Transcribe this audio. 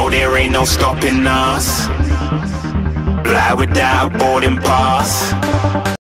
there ain't no stopping us. Fly without boarding pass.